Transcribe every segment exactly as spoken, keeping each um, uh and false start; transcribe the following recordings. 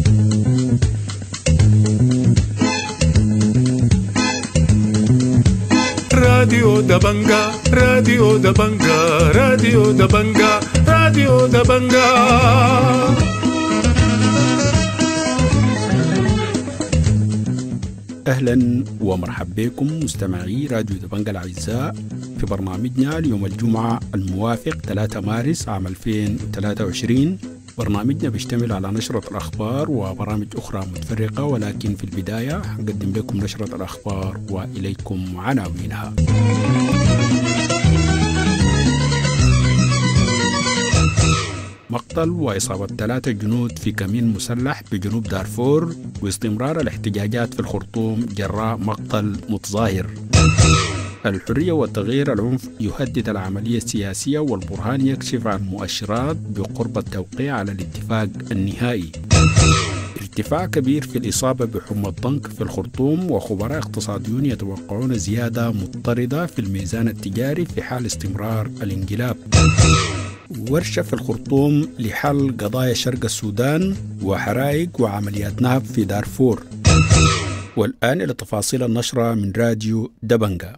راديو دبنجا راديو دبنجا راديو دبنجا راديو دبنجا. أهلا ومرحبا بكم مستمعي راديو دبنجا الأعزاء في برنامجنا اليوم الجمعة الموافق ثلاثة مارس عام ألفين وثلاثة وعشرين. برنامجنا بيشتمل على نشرة الأخبار وبرامج أخرى متفرقة، ولكن في البداية هنقدم لكم نشرة الأخبار وإليكم عناوينها. مقتل وإصابة ثلاثة جنود في كمين مسلح بجنوب دارفور، واستمرار الاحتجاجات في الخرطوم جراء مقتل متظاهر. الحرية والتغيير العنف يهدد العملية السياسية، والبرهان يكشف عن مؤشرات بقرب التوقيع على الاتفاق النهائي. ارتفاع كبير في الإصابة بحمى الضنك في الخرطوم، وخبراء اقتصاديون يتوقعون زيادة مضطردة في الميزان التجاري في حال استمرار الانقلاب. ورشة في الخرطوم لحل قضايا شرق السودان، وحرائق وعمليات نهب في دارفور. والآن إلى تفاصيل النشرة من راديو دبنجا.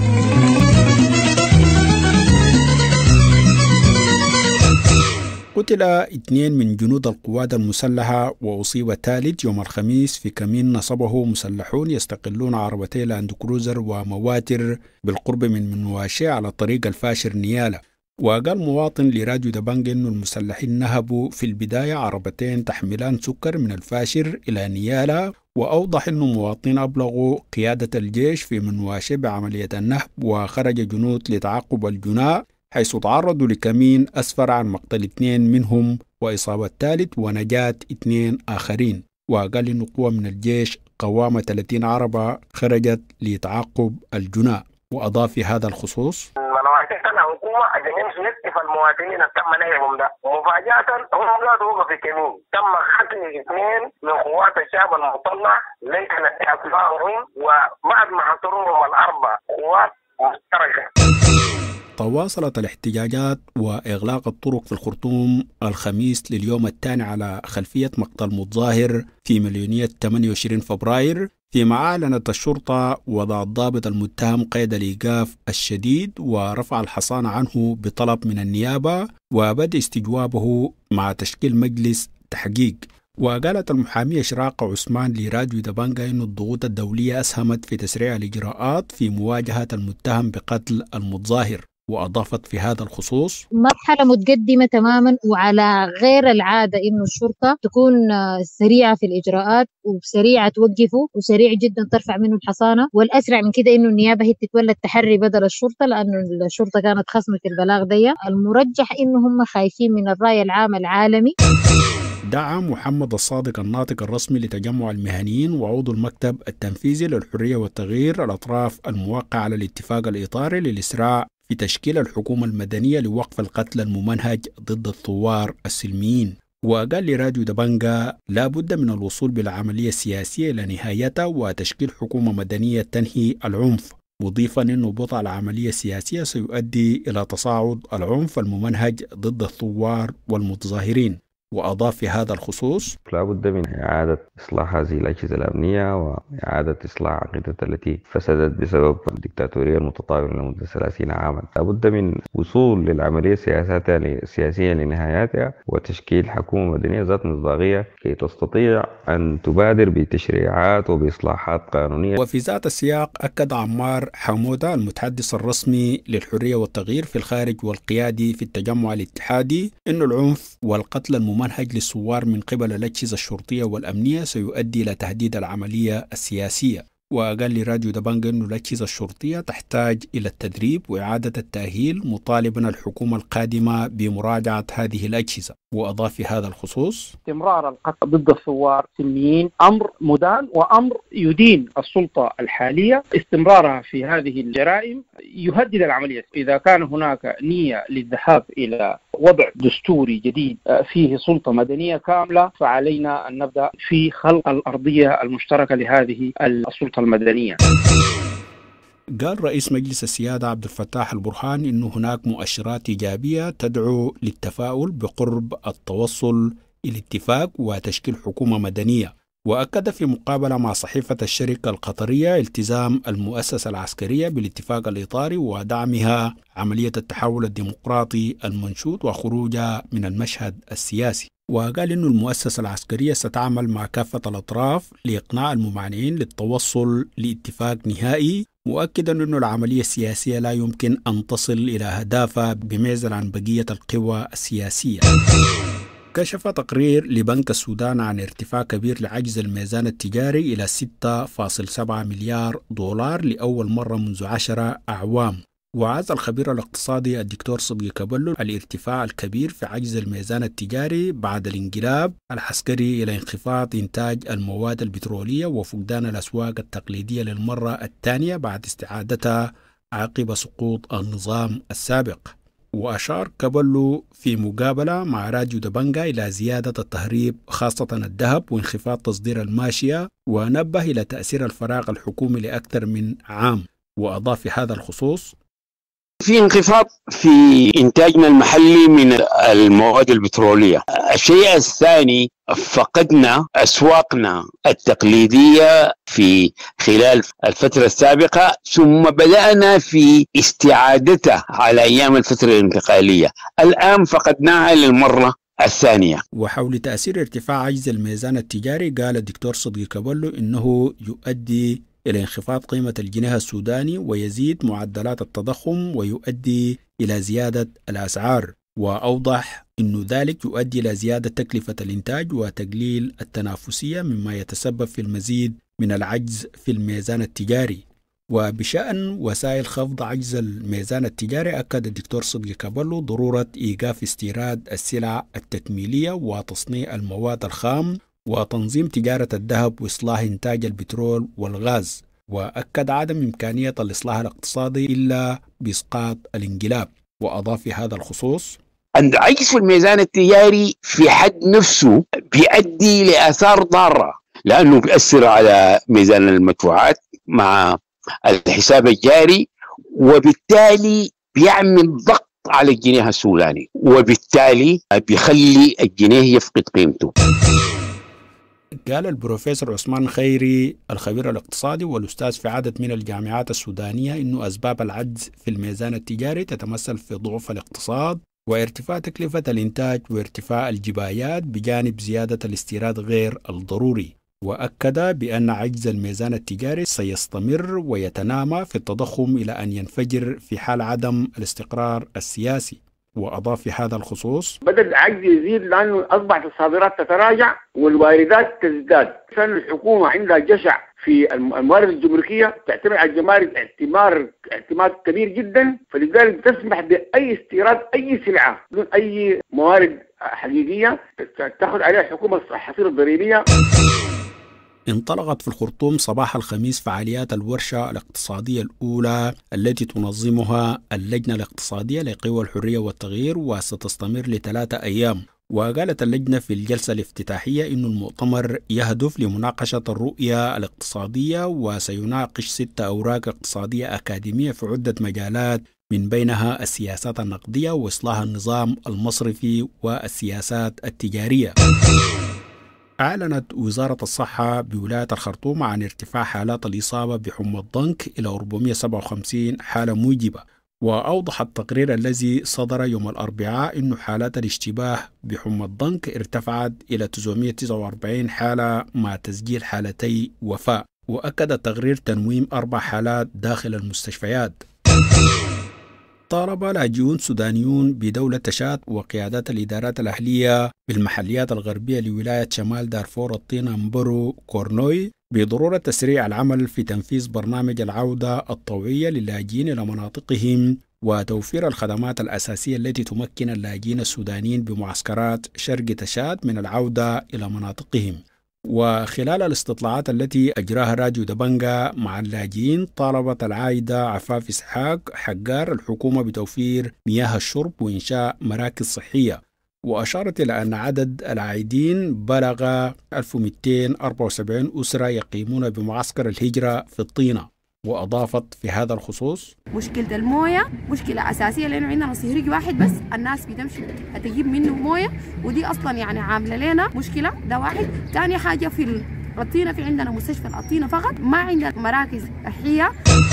قتل اثنين من جنود القوات المسلحة وأصيب ثالث يوم الخميس في كمين نصبه مسلحون يستقلون عربتي لاند كروزر ومواتر بالقرب من منواشي على طريق الفاشر نيالة. وقال مواطن لراديو دبنجا أن المسلحين نهبوا في البداية عربتين تحملان سكر من الفاشر إلى نيالة، وأوضح أن مواطنين أبلغوا قيادة الجيش في منواشي بعملية النهب، وخرج جنود لتعقب الجناء حيث تعرضوا لكمين أسفر عن مقتل اثنين منهم وإصابة ثالث ونجاة اثنين آخرين. وقال أن قوة من الجيش قوام ثلاثين عربة خرجت لتعقب الجناء. وأضاف في هذا الخصوص: الحكومة أجنين سنكتف المواطنين تم نهيهم ده، ومفاجأة هم لا توقف في كمين تم قتل اثنين من قوات الشعب المطلع ليس أسمائهم، وبعد ما حصروهم الأربع قوات مشتركة. تواصلت الاحتجاجات وإغلاق الطرق في الخرطوم الخميس لليوم الثاني على خلفية مقتل متظاهر في مليونية ثمانية وعشرين فبراير، فيما أعلنت الشرطة وضع الضابط المتهم قيد الإيقاف الشديد ورفع الحصانة عنه بطلب من النيابة وبدء استجوابه مع تشكيل مجلس تحقيق. وقالت المحامية إشراق عثمان لراديو دبنجا أن الضغوط الدولية أسهمت في تسريع الإجراءات في مواجهة المتهم بقتل المتظاهر. وأضافت في هذا الخصوص: مرحلة متقدمة تماما، وعلى غير العادة إنه الشرطة تكون سريعة في الإجراءات وسريعة توقفه وسريع جدا ترفع منه الحصانة، والأسرع من كده إنه النيابة هي تتولى التحري بدل الشرطة، لأنه الشرطة كانت خصمة البلاغ دي. المرجح إنه هم خايفين من الرأي العام العالمي. دعا محمد الصادق الناطق الرسمي لتجمع المهنيين وعضو المكتب التنفيذي للحرية والتغيير الأطراف الموقع على الاتفاق الإطاري للإسراع في تشكيل الحكومة المدنية لوقف القتل الممنهج ضد الثوار السلميين. وقال لراديو دبنجا: لا بد من الوصول بالعملية السياسية إلى نهايتها وتشكيل حكومة مدنية تنهي العنف، مضيفا أنه بطء العملية السياسية سيؤدي إلى تصاعد العنف الممنهج ضد الثوار والمتظاهرين. وأضاف في هذا الخصوص: لا بد من إعادة إصلاح هذه الأجهزة الأمنية وإعادة إصلاح عقيدة التي فسدت بسبب الدكتاتورية المتطاولة لمدة ثلاثين عاما. لا بد من وصول للعملية السياسية لنهايتها وتشكيل حكومة مدنية ذات مصداقية كي تستطيع أن تبادر بتشريعات وبإصلاحات قانونية. وفي ذات السياق أكد عمار حمودة المتحدث الرسمي للحرية والتغيير في الخارج والقيادي في التجمع الاتحادي أن العنف والقتل الممنهج منهج للثوار من قبل الأجهزة الشرطية والأمنية سيؤدي إلى تهديد العملية السياسية. وقال لراديو دبنجا أن الأجهزة الشرطية تحتاج إلى التدريب وإعادة التأهيل، مطالبا الحكومة القادمة بمراجعة هذه الأجهزة. وأضاف في هذا الخصوص: استمرار القتل ضد الثوار السلميين أمر مدان وأمر يدين السلطة الحالية. استمرارها في هذه الجرائم يهدد العملية. إذا كان هناك نية للذهاب إلى وضع دستوري جديد فيه سلطة مدنية كاملة، فعلينا أن نبدأ في خلق الأرضية المشتركة لهذه السلطة المدنية. قال رئيس مجلس السيادة عبد الفتاح البرهان إنه هناك مؤشرات إيجابية تدعو للتفاؤل بقرب التوصل الاتفاق وتشكيل حكومة مدنية. وأكد في مقابلة مع صحيفة الشركة القطرية التزام المؤسسة العسكرية بالاتفاق الإطاري ودعمها عملية التحول الديمقراطي المنشود وخروجها من المشهد السياسي. وقال إن المؤسسة العسكرية ستعمل مع كافة الأطراف لإقناع الممانعين للتوصل لاتفاق نهائي، مؤكدا أن العملية السياسية لا يمكن أن تصل إلى أهدافها بمعزل عن بقية القوى السياسية. كشف تقرير لبنك السودان عن ارتفاع كبير لعجز الميزان التجاري إلى ستة فاصلة سبعة مليار دولار لأول مرة منذ عشرة أعوام. وعاز الخبير الاقتصادي الدكتور صدقي كبلو الارتفاع الكبير في عجز الميزان التجاري بعد الانقلاب العسكري إلى انخفاض إنتاج المواد البترولية وفقدان الأسواق التقليدية للمرة الثانية بعد استعادتها عقب سقوط النظام السابق. وأشار كبلو في مقابلة مع راديو دبنجا إلى زيادة التهريب خاصة الذهب وانخفاض تصدير الماشية، ونبه إلى تأثير الفراغ الحكومي لأكثر من عام. وأضاف في هذا الخصوص: في انخفاض في إنتاجنا المحلي من المواد البترولية. الشيء الثاني، فقدنا أسواقنا التقليدية في خلال الفترة السابقة، ثم بدأنا في استعادتها على أيام الفترة الانتقالية، الآن فقدناها للمرة الثانية. وحول تأثير ارتفاع عجز الميزان التجاري، قال الدكتور صدقي كبلو إنه يؤدي إلى انخفاض قيمة الجنيه السوداني ويزيد معدلات التضخم ويؤدي إلى زيادة الأسعار. وأوضح أن ذلك يؤدي إلى زيادة تكلفة الإنتاج وتقليل التنافسية، مما يتسبب في المزيد من العجز في الميزان التجاري. وبشأن وسائل خفض عجز الميزان التجاري، أكد الدكتور صدقي كبلو ضرورة إيقاف استيراد السلع التكميلية وتصنيع المواد الخام وتنظيم تجارة الذهب وإصلاح إنتاج البترول والغاز. وأكد عدم إمكانية الإصلاح الاقتصادي إلا بإسقاط الانقلاب. وأضاف في هذا الخصوص: العجز في الميزان التجاري في حد نفسه بيؤدي لآثار ضارة، لأنه بيأثر على ميزان المدفوعات مع الحساب الجاري، وبالتالي بيعمل ضغط على الجنيه السوداني، وبالتالي بيخلي الجنيه يفقد قيمته. قال البروفيسور عثمان خيري الخبير الاقتصادي والأستاذ في عدد من الجامعات السودانية إنه أسباب العجز في الميزان التجاري تتمثل في ضعف الاقتصاد وارتفاع تكلفة الإنتاج وارتفاع الجبايات بجانب زيادة الاستيراد غير الضروري. وأكد بأن عجز الميزان التجاري سيستمر ويتنامى في التضخم إلى أن ينفجر في حال عدم الاستقرار السياسي. وأضاف في هذا الخصوص: بدأ العجز يزيد لأنه أصبحت الصادرات تتراجع والواردات تزداد، عشان الحكومة عندها جشع في الموارد الجمركية، تعتمد على الجمارك اعتماد اعتماد كبير جدا، فلذلك تسمح بأي استيراد أي سلعة بدون أي موارد حقيقية تأخذ عليها الحكومة الحصيلة الضريبية. انطلقت في الخرطوم صباح الخميس فعاليات الورشة الاقتصادية الأولى التي تنظمها اللجنة الاقتصادية لقوى الحرية والتغيير، وستستمر لثلاثة أيام. وقالت اللجنة في الجلسة الافتتاحية إن المؤتمر يهدف لمناقشة الرؤية الاقتصادية، وسيناقش ست أوراق اقتصادية أكاديمية في عدة مجالات، من بينها السياسات النقدية وإصلاح النظام المصرفي والسياسات التجارية. أعلنت وزارة الصحة بولاية الخرطوم عن ارتفاع حالات الإصابة بحمى الضنك إلى أربعمائة وسبعة وخمسين حالة موجبة. وأوضح التقرير الذي صدر يوم الأربعاء أن حالات الاشتباه بحمى الضنك ارتفعت إلى تسعمائة وتسعة وأربعين حالة مع تسجيل حالتي وفاة. وأكد التقرير تنويم أربع حالات داخل المستشفيات. طالب لاجئون سودانيون بدولة تشاد وقيادات الإدارات الأهلية بالمحليات الغربية لولاية شمال دارفور الطينة مبرو كورنوي بضرورة تسريع العمل في تنفيذ برنامج العودة الطوعية للاجئين إلى مناطقهم وتوفير الخدمات الأساسية التي تمكن اللاجئين السودانيين بمعسكرات شرق تشاد من العودة إلى مناطقهم. وخلال الاستطلاعات التي أجراها راديو دبنجا مع اللاجئين، طالبت العائدة عفاف إسحاق حجار الحكومة بتوفير مياه الشرب وإنشاء مراكز صحية. وأشارت إلى أن عدد العائدين بلغ ألف ومئتين وأربعة وسبعين أسرة يقيمون بمعسكر الهجرة في الطينة. وأضافت في هذا الخصوص: مشكلة الموية مشكلة أساسية لأنه عندنا صهريج واحد بس الناس بتمشي تجيب منه موية، ودي أصلا يعني عاملة لنا مشكلة. ده واحد. ثاني حاجة في الطينة، في عندنا مستشفى الطينة فقط، ما عندنا مراكز صحية.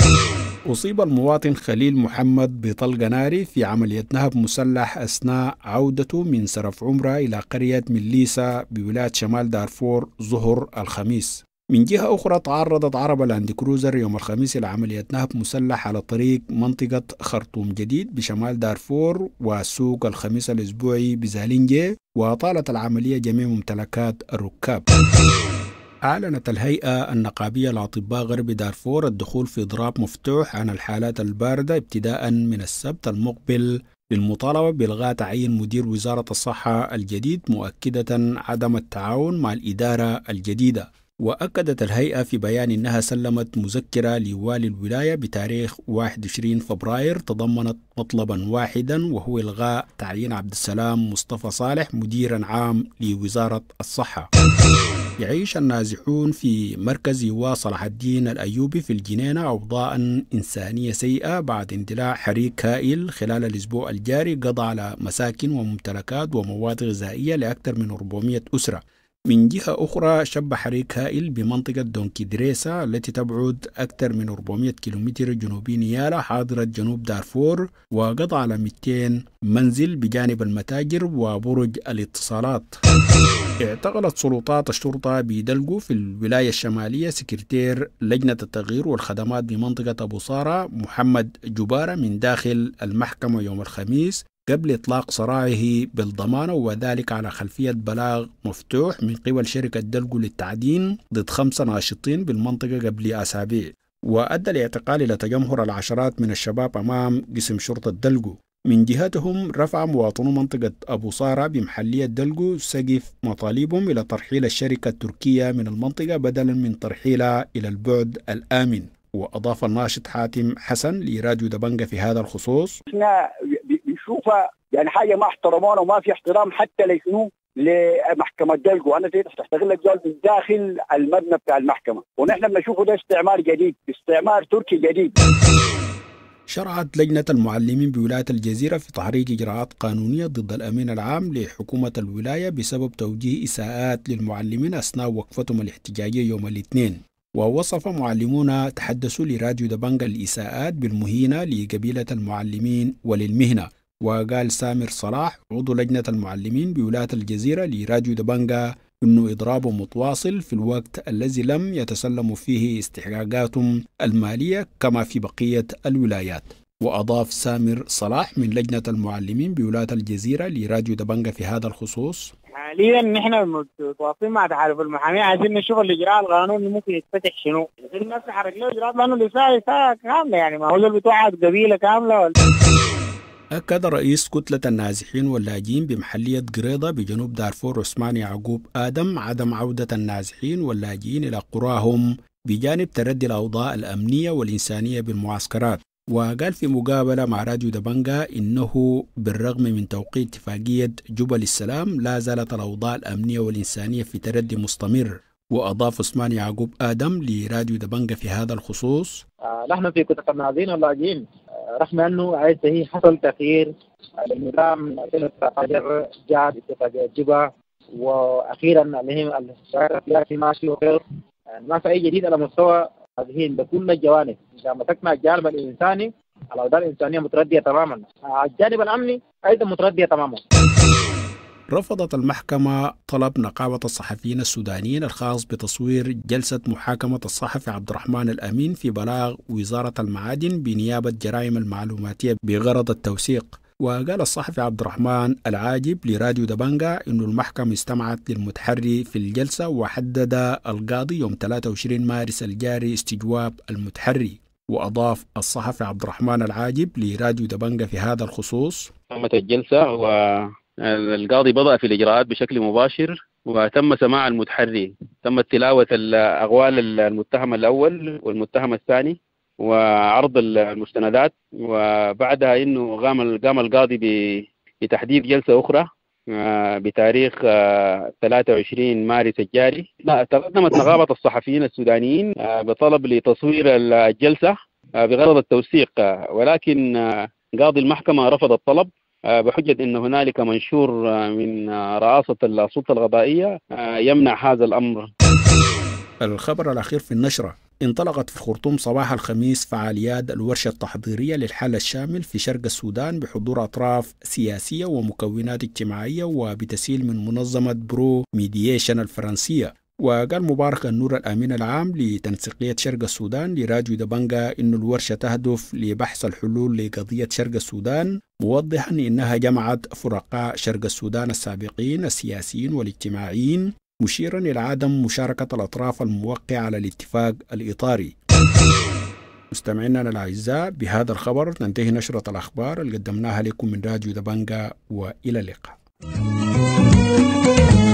أصيب المواطن خليل محمد بطلق ناري في عملية نهب مسلح أثناء عودته من سرف عمرة إلى قرية مليسا بولاية شمال دارفور ظهر الخميس. من جهة أخرى تعرضت عربة لاند كروزر يوم الخميس إلى عملية نهب مسلح على طريق منطقة خرطوم جديد بشمال دارفور وسوق الخميس الأسبوعي بزالينجي، وأطالت العملية جميع ممتلكات الركاب. أعلنت الهيئة النقابية لأطباء غرب دارفور الدخول في إضراب مفتوح عن الحالات الباردة ابتداء من السبت المقبل للمطالبة بإلغاء تعيين مدير وزارة الصحة الجديد، مؤكدة عدم التعاون مع الإدارة الجديدة. وأكدت الهيئة في بيان أنها سلمت مذكرة لوالي الولاية بتاريخ واحد وعشرين فبراير تضمنت مطلبا واحدا، وهو إلغاء تعيين عبد السلام مصطفى صالح مديرا عام لوزارة الصحة. يعيش النازحون في مركز يوا صلاح الدين الأيوبي في الجنينة أوضاع إنسانية سيئة بعد اندلاع حريق هائل خلال الأسبوع الجاري قضى على مساكن وممتلكات ومواد غذائية لأكثر من أربعمائة أسرة. من جهة أخرى شب حريق هائل بمنطقة دونكي دريسا التي تبعد أكثر من أربعمائة كيلومتر جنوبي نيالا حاضرة جنوب دارفور، وقضى على مئتين منزل بجانب المتاجر وبرج الاتصالات. اعتقلت سلطات الشرطة بيدلقو في الولاية الشمالية سكرتير لجنة التغيير والخدمات بمنطقة أبو صارة محمد جبارة من داخل المحكمة يوم الخميس قبل إطلاق سراعه بالضمانة، وذلك على خلفية بلاغ مفتوح من قبل شركة دلقو للتعدين ضد خمسة ناشطين بالمنطقة قبل أسابيع. وأدى الاعتقال إلى تجمهر العشرات من الشباب أمام قسم شرطة دلقو. من جهتهم رفع مواطنو منطقة أبو صارة بمحلية دلقو سقف مطالبهم إلى ترحيل الشركة التركية من المنطقة بدلا من ترحيلها إلى البعد الآمن. وأضاف الناشط حاتم حسن لراديو دبنجة في هذا الخصوص: احنا بنشوفها يعني حاجة ما احترمونا وما في احترام حتى لشنو لمحكمة دلقو. أنا زي تستغل الجوال من داخل المبنى بتاع المحكمة، ونحن بنشوفه ده استعمار جديد، استعمار تركي جديد. شرعت لجنة المعلمين بولاية الجزيرة في تحريك إجراءات قانونية ضد الأمين العام لحكومة الولاية بسبب توجيه إساءات للمعلمين أثناء وقفتهم الاحتجاجية يوم الاثنين. ووصف معلمون تحدثوا لراديو دبنجة الإساءات بالمهينة لقبيلة المعلمين وللمهنة. وقال سامر صلاح عضو لجنة المعلمين بولاية الجزيرة لراديو دبنجة إنه إضرابه متواصل في الوقت الذي لم يتسلموا فيه استحقاقاتهم المالية كما في بقية الولايات. وأضاف سامر صلاح من لجنة المعلمين بولاية الجزيرة لراديو دبنجة في هذا الخصوص: حاليا نحن متواصلين مع تحالف المحامين عايزين نشوف الإجراء القانوني ممكن يتفتح شنو. الناس تحرك له إجراءات لأنه الإساءة إساءة كاملة، يعني ما هو اللي بتوعد قبيلة كاملة ولا. أكد رئيس كتلة النازحين واللاجئين بمحلية قريضة بجنوب دارفور عثمان يعقوب آدم عدم عودة النازحين واللاجئين إلى قراهم بجانب تردي الأوضاع الأمنية والإنسانية بالمعسكرات. وقال في مقابلة مع راديو دبنجة إنه بالرغم من توقيع اتفاقية جبل السلام لا زالت الأوضاع الأمنية والإنسانية في تردي مستمر. وأضاف عثمان يعقوب آدم لراديو دبنجة في هذا الخصوص: آه نحن في كتلة النازحين واللاجئين رغم أنه عايز هي حصل تغيير النظام اتفاقية جاد اتفاقية جبا، وأخيرا اللي هي السياسي ماشي وغير ما في أي جديد على مستوى هذه بكل الجوانب. إذا مسكنا الجانب الإنساني الأوضاع الإنسانية متردية تماما، الجانب الأمني أيضا متردية تماما. رفضت المحكمة طلب نقابة الصحفيين السودانيين الخاص بتصوير جلسة محاكمة الصحفي عبد الرحمن الأمين في بلاغ وزارة المعادن بنيابة جرائم المعلوماتية بغرض التوثيق. وقال الصحفي عبد الرحمن العاجب لراديو دبنجة إن المحكمة استمعت للمتحري في الجلسة، وحدد القاضي يوم ثلاثة وعشرين مارس الجاري استجواب المتحري. وأضاف الصحفي عبد الرحمن العاجب لراديو دبنجة في هذا الخصوص: تمت الجلسة والقاضي بدأ في الإجراءات بشكل مباشر، وتم سماع المتحري، تمت تلاوة الأقوال المتهم الأول والمتهم الثاني وعرض المستندات، وبعدها إنه قام قام القاضي بتحديد جلسة أخرى بتاريخ ثلاثة وعشرين مارس الجاري تقدمت نقابة الصحفيين السودانيين بطلب لتصوير الجلسة بغرض التوثيق، ولكن قاضي المحكمة رفض الطلب بحجة أن هنالك منشور من رئاسة السلطة القضائية يمنع هذا الأمر. الخبر الأخير في النشرة: انطلقت في الخرطوم صباح الخميس فعاليات الورشة التحضيرية للحل الشامل في شرق السودان بحضور أطراف سياسية ومكونات اجتماعية وبتسهيل من منظمة برو ميدييشن الفرنسية. وقال مبارك النور الأمين العام لتنسيقية شرق السودان لراجو دبنجا إن الورشة تهدف لبحث الحلول لقضية شرق السودان، موضحا إنها جمعت فرقاء شرق السودان السابقين السياسيين والاجتماعيين، مشيرا إلى عدم مشاركة الأطراف الموقعة على الاتفاق الإطاري. مستمعينا الأعزاء، بهذا الخبر ننتهي نشرة الأخبار اللي قدمناها لكم من راديو دبنجا، وإلى اللقاء.